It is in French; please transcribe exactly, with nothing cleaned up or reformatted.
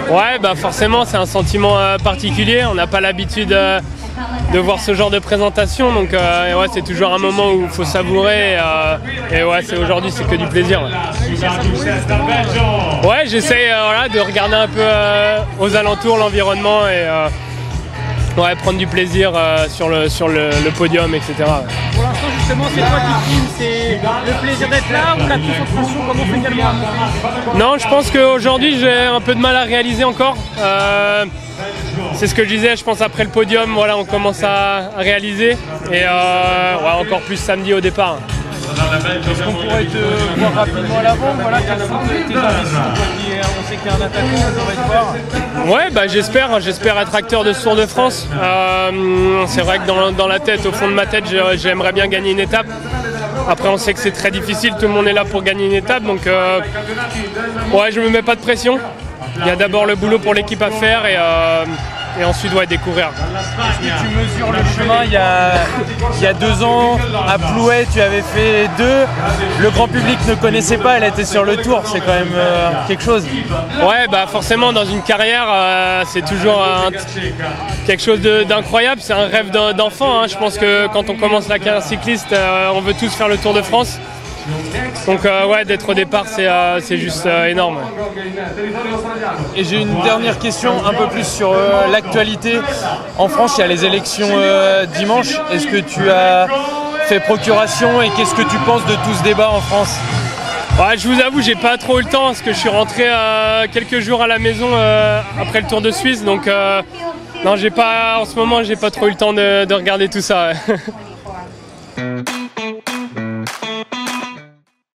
Ouais, bah forcément c'est un sentiment euh, particulier, on n'a pas l'habitude euh, de voir ce genre de présentation, donc euh, ouais, c'est toujours un moment où il faut savourer et, euh, et ouais, c'est aujourd'hui c'est que du plaisir. Ouais, ouais j'essaye euh, voilà, de regarder un peu euh, aux alentours l'environnement et euh, ouais, prendre du plaisir euh, sur, le, sur le, le podium, et cetera. Pour l'instant, justement, c'est quoi qui prime? C'est le plaisir d'être là ou la concentration comme on fait également? Non, je pense qu'aujourd'hui, j'ai un peu de mal à réaliser encore. Euh, c'est ce que je disais, je pense après le podium, voilà, on commence à, à réaliser. Et euh, ouais, encore plus samedi au départ. Est-ce qu'on pourrait te voir rapidement à l'avant? Voilà, quelles sont tes ambitions? On sait qu'il y a un attaquant, on pourrait te voir. Ouais, bah, j'espère, j'espère être acteur de ce Tour de France. Euh, c'est vrai que dans, dans la tête, au fond de ma tête, j'aimerais bien gagner une étape. Après, on sait que c'est très difficile, tout le monde est là pour gagner une étape, donc euh, ouais, je me mets pas de pression. Il y a d'abord le boulot pour l'équipe à faire et, euh, et ensuite ouais, découvrir. Est-ce que tu mesures le chemin? Il y a, il y a deux ans, à Plouay, tu avais fait deux. Le grand public ne connaissait pas, elle était sur le Tour, c'est quand même euh, quelque chose. Ouais, bah forcément, dans une carrière, euh, c'est toujours un, quelque chose d'incroyable. C'est un rêve d'enfant. Hein. Je pense que quand on commence la carrière cycliste, euh, on veut tous faire le Tour de France. Donc euh, ouais, d'être au départ, c'est euh, juste euh, énorme. Et j'ai une dernière question, un peu plus sur euh, l'actualité. En France, il y a les élections euh, dimanche. Est-ce que tu as fait procuration et qu'est-ce que tu penses de tout ce débat en France? Ouais, je vous avoue, j'ai pas trop eu le temps parce que je suis rentré euh, quelques jours à la maison euh, après le Tour de Suisse. Donc euh, non, j'ai pas, en ce moment, j'ai pas trop eu le temps de, de regarder tout ça. Ouais.